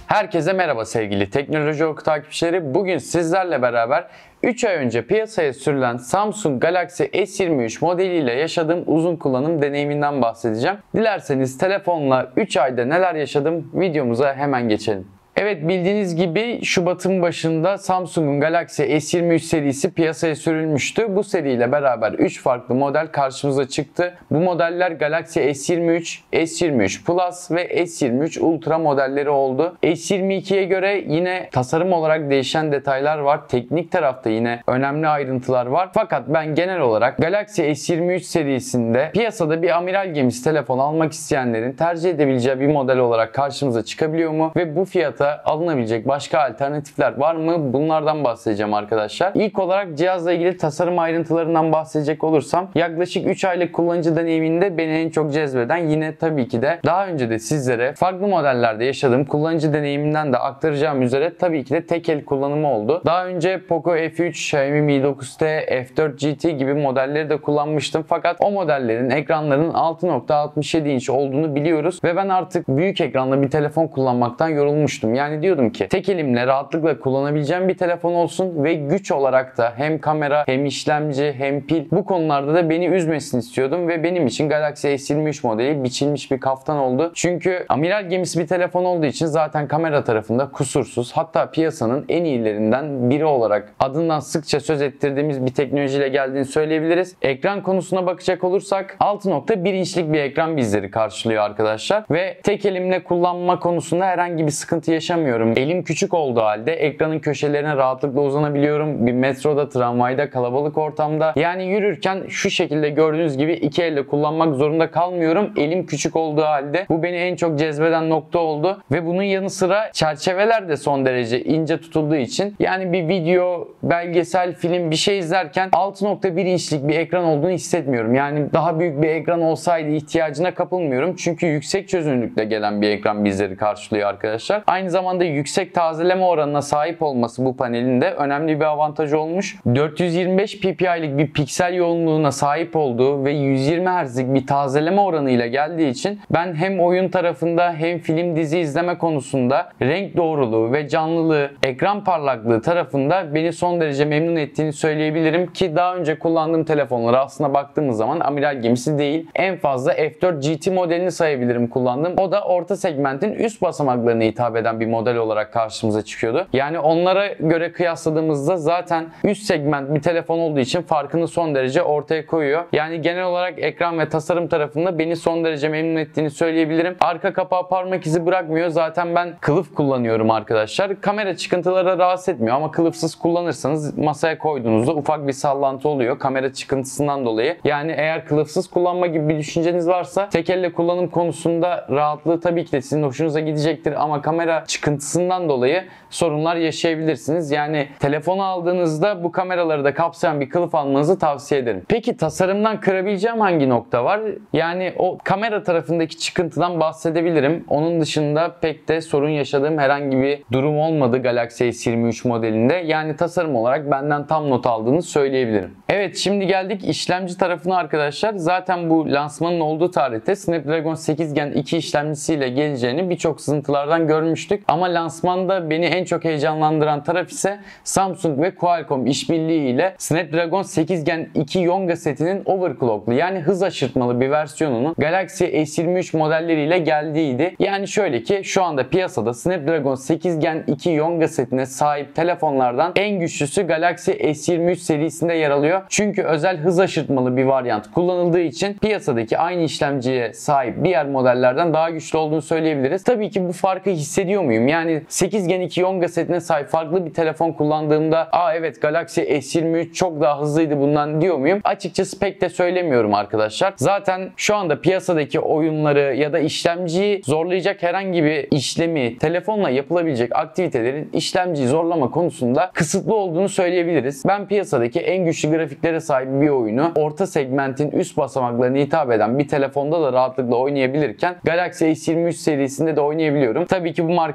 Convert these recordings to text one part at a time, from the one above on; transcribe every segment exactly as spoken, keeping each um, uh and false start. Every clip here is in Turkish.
Herkese merhaba sevgili Teknoloji Oku takipçileri. Bugün sizlerle beraber üç ay önce piyasaya sürülen Samsung Galaxy S yirmi üç modeliyle yaşadığım uzun kullanım deneyiminden bahsedeceğim. Dilerseniz telefonla üç ayda neler yaşadım videomuza hemen geçelim. Evet, bildiğiniz gibi Şubat'ın başında Samsung'un Galaxy S yirmi üç serisi piyasaya sürülmüştü. Bu seriyle beraber üç farklı model karşımıza çıktı. Bu modeller Galaxy S yirmi üç, S yirmi üç Plus ve S yirmi üç Ultra modelleri oldu. S yirmi ikiye göre yine tasarım olarak değişen detaylar var. Teknik tarafta yine önemli ayrıntılar var. Fakat ben genel olarak Galaxy S yirmi üç serisinde piyasada bir amiral gemisi telefon almak isteyenlerin tercih edebileceği bir model olarak karşımıza çıkabiliyor mu? Ve bu fiyata alınabilecek başka alternatifler var mı? Bunlardan bahsedeceğim arkadaşlar. İlk olarak cihazla ilgili tasarım ayrıntılarından bahsedecek olursam, yaklaşık üç aylık kullanıcı deneyiminde beni en çok cezbeden, yine tabii ki de daha önce de sizlere farklı modellerde yaşadığım kullanıcı deneyiminden de aktaracağım üzere tabii ki de tek el kullanımı oldu. Daha önce Poco F üç, Xiaomi Mi dokuz T, F dört G T gibi modelleri de kullanmıştım. Fakat o modellerin ekranlarının altı nokta altmış yedi inç olduğunu biliyoruz ve ben artık büyük ekranlı bir telefon kullanmaktan yorulmuştum. Yani diyordum ki tek elimle rahatlıkla kullanabileceğim bir telefon olsun ve güç olarak da hem kamera hem işlemci hem pil, bu konularda da beni üzmesini istiyordum ve benim için Galaxy S yirmi üç modeli biçilmiş bir kaftan oldu. Çünkü amiral gemisi bir telefon olduğu için zaten kamera tarafında kusursuz, hatta piyasanın en iyilerinden biri olarak adından sıkça söz ettirdiğimiz bir teknolojiyle geldiğini söyleyebiliriz. Ekran konusuna bakacak olursak altı nokta bir inçlik bir ekran bizleri karşılıyor arkadaşlar ve tek elimle kullanma konusunda herhangi bir sıkıntı yaşamıyorum. Elim küçük olduğu halde ekranın köşelerine rahatlıkla uzanabiliyorum. Bir metroda, tramvayda, kalabalık ortamda, yani yürürken şu şekilde gördüğünüz gibi iki elle kullanmak zorunda kalmıyorum. Elim küçük olduğu halde bu beni en çok cezbeden nokta oldu ve bunun yanı sıra çerçeveler de son derece ince tutulduğu için, yani bir video, belgesel, film bir şey izlerken altı nokta bir inçlik bir ekran olduğunu hissetmiyorum. Yani daha büyük bir ekran olsaydı ihtiyacına kapılmıyorum. Çünkü yüksek çözünürlükle gelen bir ekran bizleri karşılıyor arkadaşlar. Aynı zamanda yüksek tazeleme oranına sahip olması bu panelin de önemli bir avantajı olmuş. dört yüz yirmi beş P P I'lik bir piksel yoğunluğuna sahip olduğu ve yüz yirmi Hz'lik bir tazeleme oranıyla geldiği için ben hem oyun tarafında hem film dizi izleme konusunda renk doğruluğu ve canlılığı, ekran parlaklığı tarafında beni son derece memnun ettiğini söyleyebilirim ki daha önce kullandığım telefonlara aslında baktığımız zaman amiral gemisi değil, en fazla F dört G T modelini sayabilirim kullandığım. O da orta segmentin üst basamaklarına hitap eden bir model olarak karşımıza çıkıyordu. Yani onlara göre kıyasladığımızda zaten üst segment bir telefon olduğu için farkını son derece ortaya koyuyor. Yani genel olarak ekran ve tasarım tarafında beni son derece memnun ettiğini söyleyebilirim. Arka kapağı parmak izi bırakmıyor. Zaten ben kılıf kullanıyorum arkadaşlar. Kamera çıkıntıları rahatsız etmiyor ama kılıfsız kullanırsanız masaya koyduğunuzda ufak bir sallantı oluyor kamera çıkıntısından dolayı. Yani eğer kılıfsız kullanma gibi bir düşünceniz varsa tek elle kullanım konusunda rahatlığı tabii ki de sizin hoşunuza gidecektir ama kamera çıkıntısından dolayı sorunlar yaşayabilirsiniz. Yani telefonu aldığınızda bu kameraları da kapsayan bir kılıf almanızı tavsiye ederim. Peki tasarımdan kırabileceğim hangi nokta var? Yani o kamera tarafındaki çıkıntıdan bahsedebilirim. Onun dışında pek de sorun yaşadığım herhangi bir durum olmadı Galaxy S yirmi üç modelinde. Yani tasarım olarak benden tam not aldığını söyleyebilirim. Evet, şimdi geldik işlemci tarafına arkadaşlar. Zaten bu lansmanın olduğu tarihte Snapdragon sekiz Gen iki işlemcisiyle geleceğini birçok sızıntılardan görmüştük. Ama lansmanda beni en çok heyecanlandıran taraf ise Samsung ve Qualcomm işbirliği ile Snapdragon sekiz Gen iki Yonga setinin overclocklu, yani hız aşırtmalı bir versiyonunun Galaxy S yirmi üç modelleriyle geldiğiydi. Yani şöyle ki şu anda piyasada Snapdragon sekiz Gen iki Yonga setine sahip telefonlardan en güçlüsü Galaxy S yirmi üç serisinde yer alıyor. Çünkü özel hız aşırtmalı bir varyant kullanıldığı için piyasadaki aynı işlemciye sahip diğer modellerden daha güçlü olduğunu söyleyebiliriz. Tabii ki bu farkı hissediyor muyum? Yani sekiz Gen iki Yonga setine sahip farklı bir telefon kullandığımda aa evet Galaxy S yirmi üç çok daha hızlıydı bundan diyor muyum? Açıkçası pek de söylemiyorum arkadaşlar. Zaten şu anda piyasadaki oyunları ya da işlemciyi zorlayacak herhangi bir işlemi, telefonla yapılabilecek aktivitelerin işlemciyi zorlama konusunda kısıtlı olduğunu söyleyebiliriz. Ben piyasadaki en güçlü grafiklere sahip bir oyunu orta segmentin üst basamaklarına hitap eden bir telefonda da rahatlıkla oynayabilirken Galaxy S yirmi üç serisinde de oynayabiliyorum. Tabii ki bu marka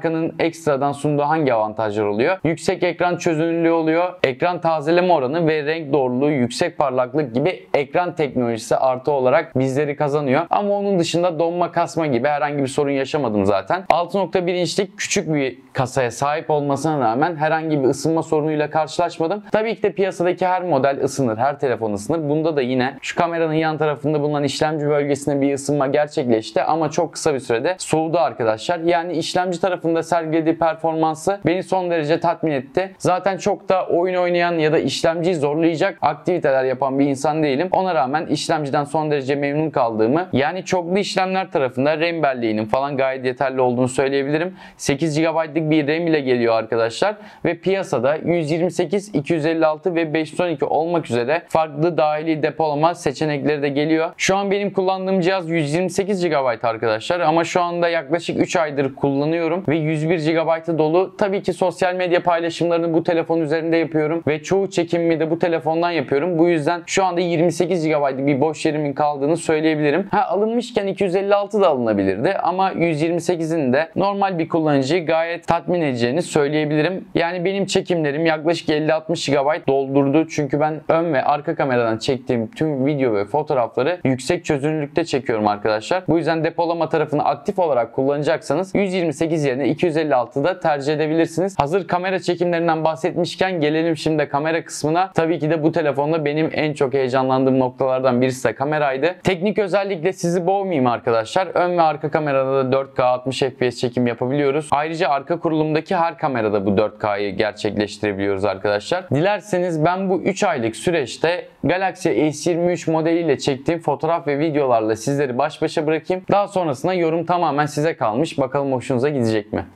markanın ekstradan sunduğu hangi avantajlar oluyor? Yüksek ekran çözünürlüğü oluyor. Ekran tazeleme oranı ve renk doğruluğu, yüksek parlaklık gibi ekran teknolojisi artı olarak bizleri kazanıyor. Ama onun dışında donma, kasma gibi herhangi bir sorun yaşamadım zaten. altı nokta bir inçlik küçük bir kasaya sahip olmasına rağmen herhangi bir ısınma sorunuyla karşılaşmadım. Tabii ki de piyasadaki her model ısınır, her telefon ısınır. Bunda da yine şu kameranın yan tarafında bulunan işlemci bölgesinde bir ısınma gerçekleşti ama çok kısa bir sürede soğudu arkadaşlar. Yani işlemci tarafında sergilediği performansı beni son derece tatmin etti. Zaten çok da oyun oynayan ya da işlemciyi zorlayacak aktiviteler yapan bir insan değilim. Ona rağmen işlemciden son derece memnun kaldığımı, yani çoklu işlemler tarafında RAM belleğinin falan gayet yeterli olduğunu söyleyebilirim. sekiz gigabaytlık bir RAM ile geliyor arkadaşlar ve piyasada yüz yirmi sekiz, iki yüz elli altı ve beş yüz on iki olmak üzere farklı dahili depolama seçenekleri de geliyor. Şu an benim kullandığım cihaz yüz yirmi sekiz gigabayt arkadaşlar ama şu anda yaklaşık üç aydır kullanıyorum ve yüz bir gigabaytı dolu. Tabii ki sosyal medya paylaşımlarını bu telefon üzerinde yapıyorum ve çoğu çekimimi de bu telefondan yapıyorum. Bu yüzden şu anda yirmi sekiz gigabaytlık bir boş yerimin kaldığını söyleyebilirim. Ha, alınmışken iki yüz elli altı da alınabilirdi ama yüz yirmi sekizin de normal bir kullanıcıyı gayet tatmin edeceğini söyleyebilirim. Yani benim çekimlerim yaklaşık elli altmış gigabayt doldurdu. Çünkü ben ön ve arka kameradan çektiğim tüm video ve fotoğrafları yüksek çözünürlükte çekiyorum arkadaşlar. Bu yüzden depolama tarafını aktif olarak kullanacaksanız yüz yirmi sekiz yerine iki yüz elli altıda tercih edebilirsiniz. Hazır kamera çekimlerinden bahsetmişken gelelim şimdi kamera kısmına. Tabii ki de bu telefonda benim en çok heyecanlandığım noktalardan birisi de kameraydı. Teknik özellikle sizi boğmayayım arkadaşlar. Ön ve arka kamerada da dört K altmış F P S çekim yapabiliyoruz. Ayrıca arka kurulumdaki her kamerada bu dört K'yı gerçekleştirebiliyoruz arkadaşlar. Dilerseniz ben bu üç aylık süreçte Galaxy S yirmi üç modeliyle çektiğim fotoğraf ve videolarla sizleri baş başa bırakayım. Daha sonrasında yorum tamamen size kalmış. Bakalım hoşunuza gidecek mi?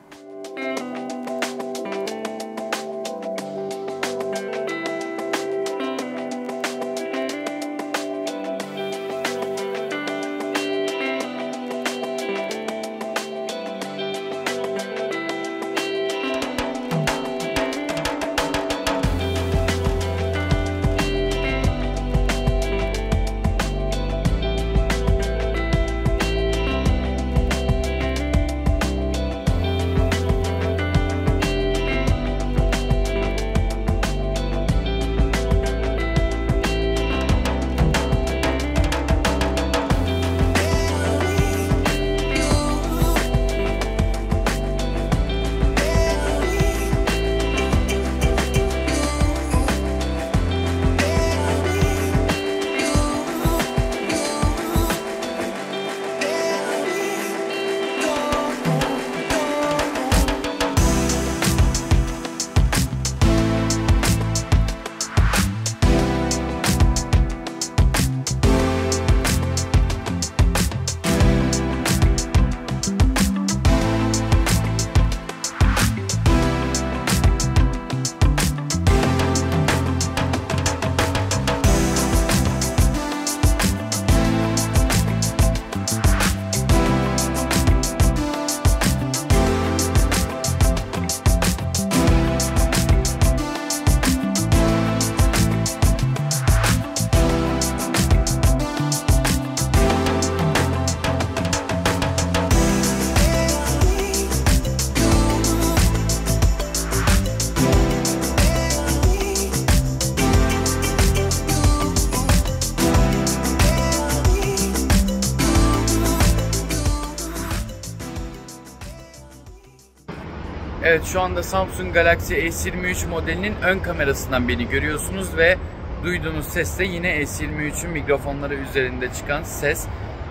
Evet, şu anda Samsung Galaxy S yirmi üç modelinin ön kamerasından beni görüyorsunuz ve duyduğunuz ses de yine S yirmi üçün mikrofonları üzerinde çıkan ses.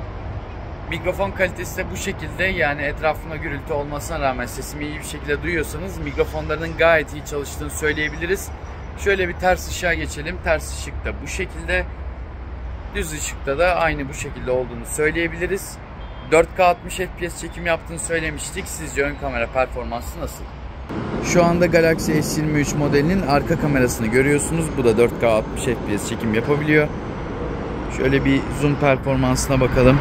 Mikrofon kalitesi de bu şekilde, yani etrafında gürültü olmasına rağmen sesimi iyi bir şekilde duyuyorsanız mikrofonlarının gayet iyi çalıştığını söyleyebiliriz. Şöyle bir ters ışığa geçelim. Ters ışık da bu şekilde. Düz ışıkta da aynı bu şekilde olduğunu söyleyebiliriz. dört K altmış F P S çekim yaptığını söylemiştik. Sizce ön kamera performansı nasıl? Şu anda Galaxy S yirmi üç modelinin arka kamerasını görüyorsunuz. Bu da dört K altmış F P S çekim yapabiliyor. Şöyle bir zoom performansına bakalım.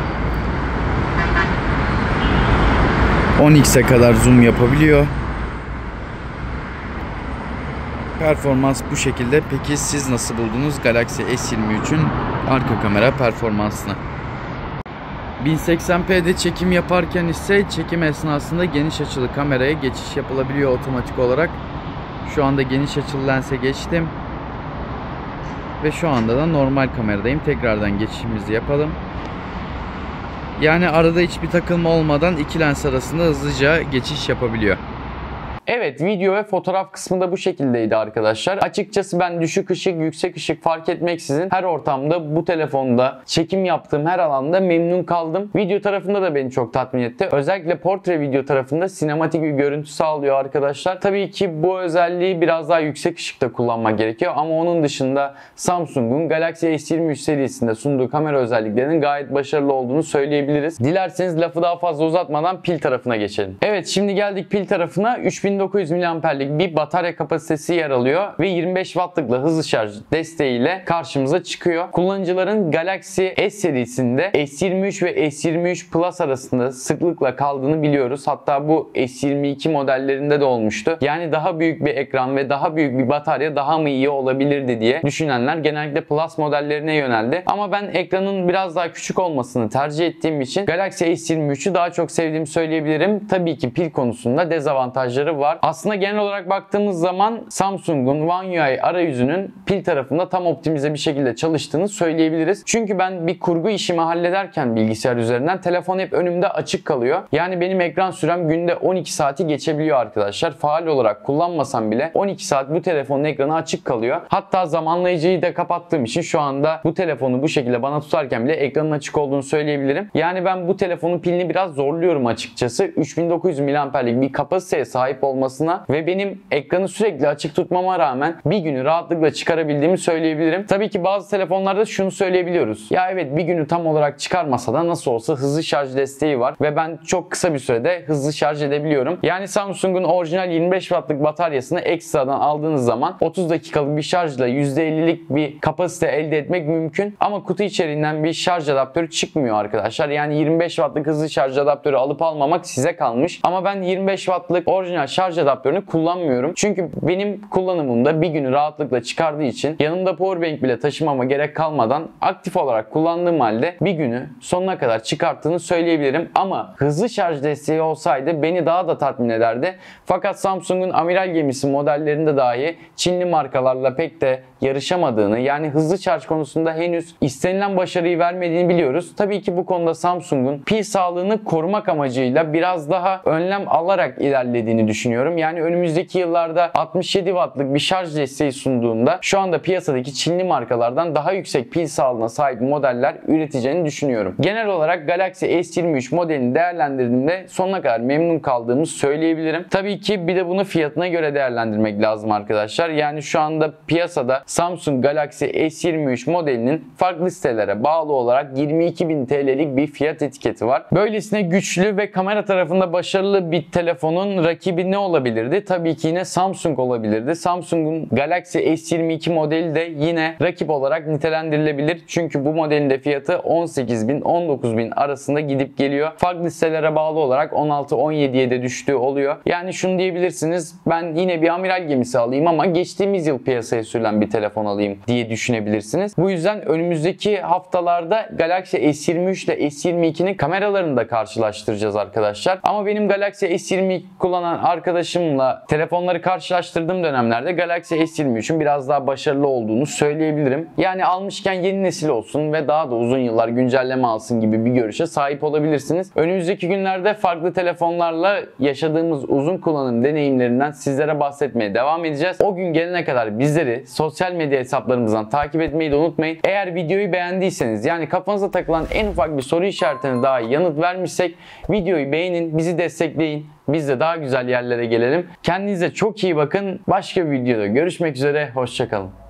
on x'e kadar zoom yapabiliyor. Performans bu şekilde. Peki siz nasıl buldunuz Galaxy S yirmi üçün arka kamera performansını? bin seksen p'de çekim yaparken ise çekim esnasında geniş açılı kameraya geçiş yapılabiliyor otomatik olarak. Şu anda geniş açılı lense geçtim. Ve şu anda da normal kameradayım. Tekrardan geçişimizi yapalım. Yani arada hiçbir takılma olmadan iki lens arasında hızlıca geçiş yapabiliyor. Evet, video ve fotoğraf kısmı da bu şekildeydi arkadaşlar. Açıkçası ben düşük ışık, yüksek ışık fark etmeksizin her ortamda bu telefonda çekim yaptığım her alanda memnun kaldım. Video tarafında da beni çok tatmin etti. Özellikle portre video tarafında sinematik bir görüntü sağlıyor arkadaşlar. Tabii ki bu özelliği biraz daha yüksek ışıkta kullanmak gerekiyor ama onun dışında Samsung'un Galaxy S yirmi üç serisinde sunduğu kamera özelliklerinin gayet başarılı olduğunu söyleyebiliriz. Dilerseniz lafı daha fazla uzatmadan pil tarafına geçelim. Evet, şimdi geldik pil tarafına. üç bin dokuz yüz miliamperlik bir batarya kapasitesi yer alıyor ve yirmi beş wattlıkla hızlı şarj desteğiyle karşımıza çıkıyor. Kullanıcıların Galaxy S serisinde S yirmi üç ve S yirmi üç Plus arasında sıklıkla kaldığını biliyoruz. Hatta bu S yirmi iki modellerinde de olmuştu. Yani daha büyük bir ekran ve daha büyük bir batarya daha mı iyi olabilirdi diye düşünenler genellikle Plus modellerine yöneldi. Ama ben ekranın biraz daha küçük olmasını tercih ettiğim için Galaxy S yirmi üçü daha çok sevdiğimi söyleyebilirim. Tabii ki pil konusunda dezavantajları var. Aslında genel olarak baktığımız zaman Samsung'un One U I arayüzünün pil tarafında tam optimize bir şekilde çalıştığını söyleyebiliriz. Çünkü ben bir kurgu işimi hallederken bilgisayar üzerinden telefon hep önümde açık kalıyor. Yani benim ekran sürem günde on iki saati geçebiliyor arkadaşlar. Faal olarak kullanmasam bile on iki saat bu telefonun ekranı açık kalıyor. Hatta zamanlayıcıyı da kapattığım için şu anda bu telefonu bu şekilde bana tutarken bile ekranın açık olduğunu söyleyebilirim. Yani ben bu telefonun pilini biraz zorluyorum açıkçası. üç bin dokuz yüz miliamperlik bir kapasiteye sahip olması ve benim ekranı sürekli açık tutmama rağmen bir günü rahatlıkla çıkarabildiğimi söyleyebilirim. Tabii ki bazı telefonlarda şunu söyleyebiliyoruz. Ya evet, bir günü tam olarak çıkarmasa da nasıl olsa hızlı şarj desteği var ve ben çok kısa bir sürede hızlı şarj edebiliyorum. Yani Samsung'un orijinal yirmi beş wattlık bataryasını ekstradan aldığınız zaman otuz dakikalık bir şarjla yüzde ellilik bir kapasite elde etmek mümkün. Ama kutu içeriğinden bir şarj adaptörü çıkmıyor arkadaşlar. Yani yirmi beş wattlık hızlı şarj adaptörü alıp almamak size kalmış. Ama ben yirmi beş wattlık orijinal şarj adaptörünü kullanmıyorum. Çünkü benim kullanımımda bir günü rahatlıkla çıkardığı için yanımda powerbank bile taşımama gerek kalmadan aktif olarak kullandığım halde bir günü sonuna kadar çıkarttığını söyleyebilirim. Ama hızlı şarj desteği olsaydı beni daha da tatmin ederdi. Fakat Samsung'un amiral gemisi modellerinde dahi Çinli markalarla pek de yarışamadığını, yani hızlı şarj konusunda henüz istenilen başarıyı vermediğini biliyoruz. Tabii ki bu konuda Samsung'un pil sağlığını korumak amacıyla biraz daha önlem alarak ilerlediğini düşünüyorum. Yani önümüzdeki yıllarda altmış yedi wattlık bir şarj desteği sunduğunda şu anda piyasadaki Çinli markalardan daha yüksek pil sağlığına sahip modeller üreteceğini düşünüyorum. Genel olarak Galaxy S yirmi üç modelini değerlendirdiğimde sonuna kadar memnun kaldığımı söyleyebilirim. Tabii ki bir de bunu fiyatına göre değerlendirmek lazım arkadaşlar. Yani şu anda piyasada Samsung Galaxy S yirmi üç modelinin farklı sitelere bağlı olarak yirmi iki bin T L'lik bir fiyat etiketi var. Böylesine güçlü ve kamera tarafında başarılı bir telefonun rakibi ne olabilirdi? Tabii ki yine Samsung olabilirdi. Samsung'un Galaxy S yirmi iki modeli de yine rakip olarak nitelendirilebilir. Çünkü bu modelin de fiyatı on sekiz bin on dokuz bin arasında gidip geliyor. Farklı sitelere bağlı olarak on altı on yediye de düştüğü oluyor. Yani şunu diyebilirsiniz, ben yine bir amiral gemisi alayım ama geçtiğimiz yıl piyasaya sürülen bir telefon alayım diye düşünebilirsiniz. Bu yüzden önümüzdeki haftalarda Galaxy S yirmi üç ile S yirmi ikinin kameralarını da karşılaştıracağız arkadaşlar. Ama benim Galaxy S yirmi iki kullanan arkadaşımla telefonları karşılaştırdığım dönemlerde Galaxy S yirmi üçün biraz daha başarılı olduğunu söyleyebilirim. Yani almışken yeni nesil olsun ve daha da uzun yıllar güncelleme alsın gibi bir görüşe sahip olabilirsiniz. Önümüzdeki günlerde farklı telefonlarla yaşadığımız uzun kullanım deneyimlerinden sizlere bahsetmeye devam edeceğiz. O gün gelene kadar bizleri sosyal medya hesaplarımızdan takip etmeyi de unutmayın. Eğer videoyu beğendiyseniz, yani kafanıza takılan en ufak bir soru işaretine daha yanıt vermişsek videoyu beğenin, bizi destekleyin. Biz de daha güzel yerlere gelelim. Kendinize çok iyi bakın. Başka bir videoda görüşmek üzere. Hoşça kalın.